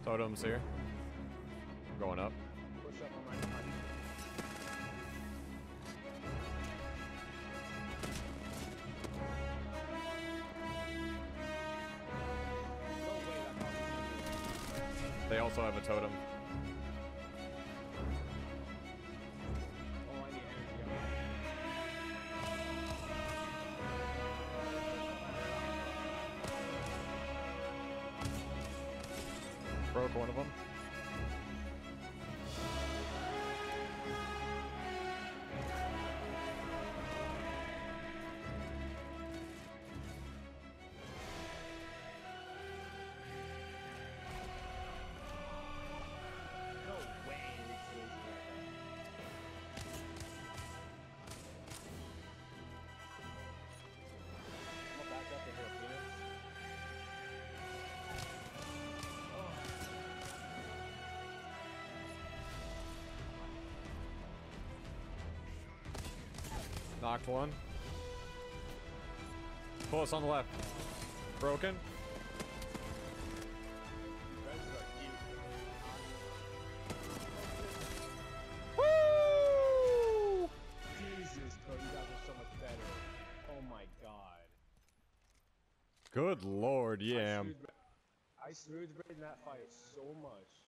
Totems here. Going up. Push up on my body. No way, that's They also have a totem. oh, I need energy. Broke one of them. No way this is right now. I'm gonna back up and hit a Phoenix. Knocked one. Pull us on the left. Broken. Woo! Jesus, bro, you guys are so much better. Oh my god. Good lord, yeah. I smooth braided that fight so much.